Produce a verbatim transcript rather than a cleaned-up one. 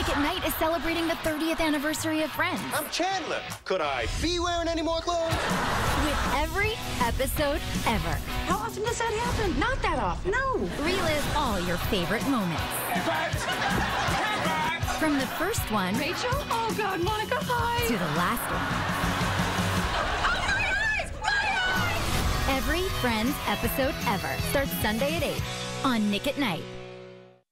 Nick at Night is celebrating the thirtieth anniversary of Friends. I'm Chandler. Could I be wearing any more clothes? With every episode ever. How often does that happen? Not that often. No. Relive all your favorite moments. From the first one... Rachel? Oh, God, Monica, hi. ...to the last one. Oh, my eyes! My eyes! Every Friends episode ever starts Sunday at eight on Nick at Night.